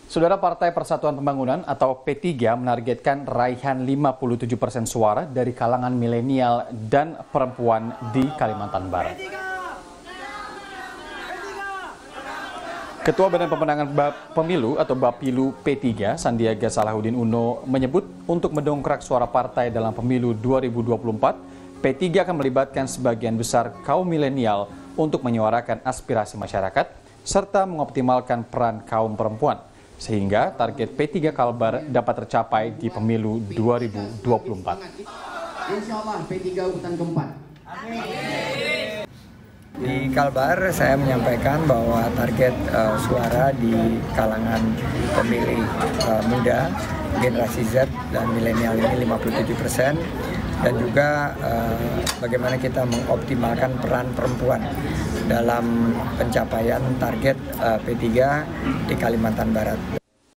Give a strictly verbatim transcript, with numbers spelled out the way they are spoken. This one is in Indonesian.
Saudara, Partai Persatuan Pembangunan atau P tiga menargetkan raihan lima puluh tujuh persen suara dari kalangan milenial dan perempuan di Kalimantan Barat. Ketua Badan Pemenangan Pemilu atau Bapilu P tiga, Sandiaga Salahuddin Uno, menyebut untuk mendongkrak suara partai dalam pemilu dua ribu dua puluh empat, P tiga akan melibatkan sebagian besar kaum milenial untuk menyuarakan aspirasi masyarakat serta mengoptimalkan peran kaum perempuan, sehingga target P tiga Kalbar dapat tercapai di pemilu dua ribu dua puluh empat. Insya Allah P tiga urutan keempat. Di Kalbar saya menyampaikan bahwa target uh, suara di kalangan pemilih uh, muda, generasi Z dan milenial ini lima puluh tujuh persen, dan juga uh, bagaimana kita mengoptimalkan peran perempuan dalam pencapaian target uh, P tiga di Kalimantan Barat.